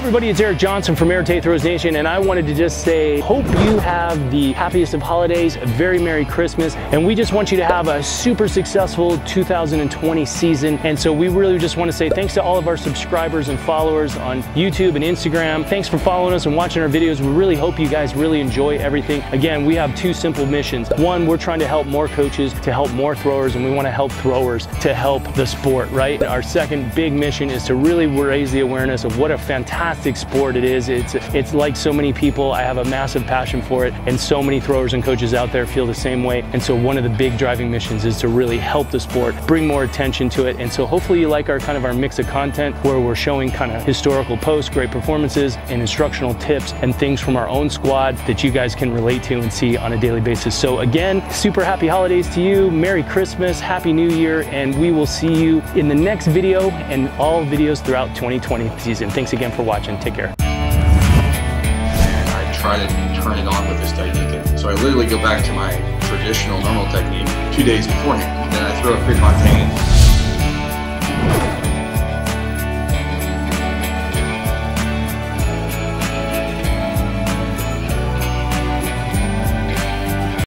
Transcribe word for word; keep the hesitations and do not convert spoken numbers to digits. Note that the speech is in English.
everybody, it's Eric Johnson from Arete Throws Nation, and I wanted to just say, hope you have the happiest of holidays, a very Merry Christmas, and we just want you to have a super successful two thousand twenty season. And so we really just want to say thanks to all of our subscribers and followers on YouTube and Instagram. Thanks for following us and watching our videos. We really hope you guys really enjoy everything. Again, we have two simple missions. One, we're trying to help more coaches to help more throwers, and we want to help throwers to help the sport, right? Our second big mission is to really raise the awareness of what a fantastic sport it is. It's, it's like so many people. I have a massive passion for it, and so many throwers and coaches out there feel the same way. And so one of the big driving missions is to really help the sport, bring more attention to it. And so hopefully you like our kind of our mix of content where we're showing kind of historical posts, great performances, and instructional tips and things from our own squad that you guys can relate to and see on a daily basis. So again, super happy holidays to you. Merry Christmas, Happy New Year, and we will see you in the next video and all videos throughout twenty twenty season. Thanks again for watching. Take care. And I try to turn it on with this technique. And so I literally go back to my traditional normal technique two days beforehand. And then I throw a quick octane